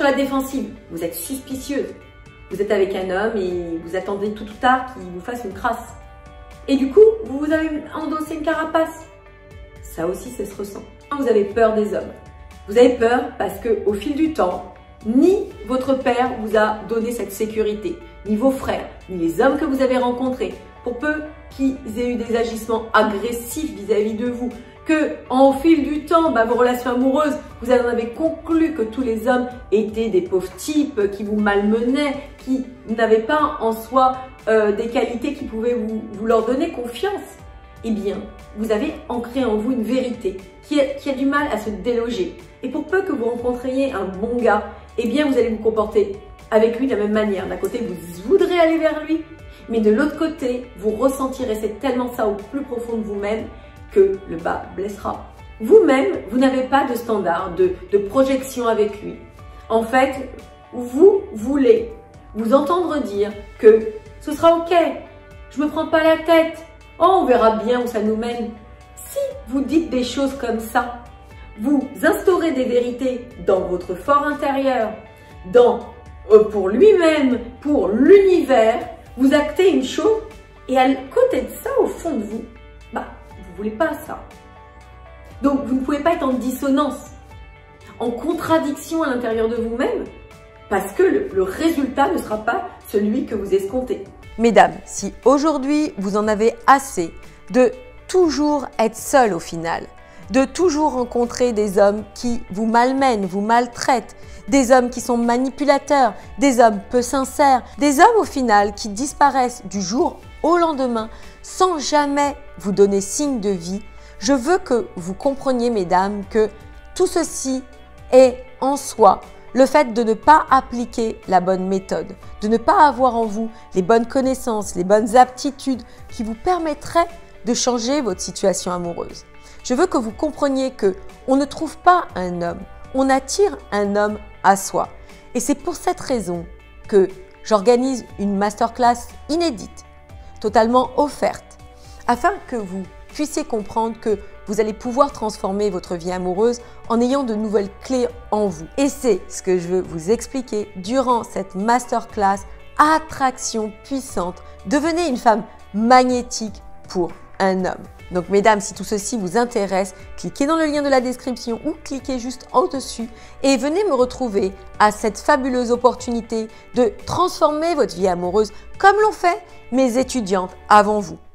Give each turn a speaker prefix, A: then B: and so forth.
A: la défensive, vous êtes suspicieuse. Vous êtes avec un homme et vous attendez tout ou tard qu'il vous fasse une crasse. Et du coup, vous avez endossé une carapace. Ça aussi, ça se ressent. Vous avez peur des hommes. Vous avez peur parce qu'au fil du temps, ni votre père vous a donné cette sécurité, ni vos frères, ni les hommes que vous avez rencontrés, pour peu qu'ils aient eu des agissements agressifs vis-à-vis de vous, que au fil du temps, vos relations amoureuses, vous en avez conclu que tous les hommes étaient des pauvres types qui vous malmenaient, qui n'avaient pas en soi des qualités qui pouvaient vous leur donner confiance. Eh bien, vous avez ancré en vous une vérité qui a du mal à se déloger. Et pour peu que vous rencontriez un bon gars, eh bien, vous allez vous comporter avec lui de la même manière. D'un côté, vous voudrez aller vers lui, mais de l'autre côté, vous ressentirez, c'est tellement ça au plus profond de vous-même, que le bas blessera. Vous-même, vous n'avez pas de standard, de projection avec lui. En fait, vous voulez vous entendre dire que ce sera ok, je me prends pas la tête, oh, on verra bien où ça nous mène. Si vous dites des choses comme ça, vous instaurez des vérités dans votre fort intérieur, pour lui-même, pour l'univers, vous actez une chose et à côté de ça, au fond de vous, vous voulez pas ça. Donc, vous ne pouvez pas être en dissonance, en contradiction à l'intérieur de vous-même, parce que le résultat ne sera pas celui que vous escomptez.
B: Mesdames, si aujourd'hui vous en avez assez de toujours être seule au final, de toujours rencontrer des hommes qui vous malmènent, vous maltraitent, des hommes qui sont manipulateurs, des hommes peu sincères, des hommes au final qui disparaissent du jour au lendemain sans jamais vous donner signe de vie, je veux que vous compreniez, mesdames, que tout ceci est en soi le fait de ne pas appliquer la bonne méthode, de ne pas avoir en vous les bonnes connaissances, les bonnes aptitudes qui vous permettraient de changer votre situation amoureuse. Je veux que vous compreniez qu'on ne trouve pas un homme, on attire un homme à soi. Et c'est pour cette raison que j'organise une masterclass inédite, totalement offerte, afin que vous puissiez comprendre que vous allez pouvoir transformer votre vie amoureuse en ayant de nouvelles clés en vous. Et c'est ce que je veux vous expliquer durant cette masterclass Attraction puissante. Devenez une femme magnétique pour un homme. Donc mesdames, si tout ceci vous intéresse, cliquez dans le lien de la description ou cliquez juste en dessus et venez me retrouver à cette fabuleuse opportunité de transformer votre vie amoureuse comme l'ont fait mes étudiantes avant vous.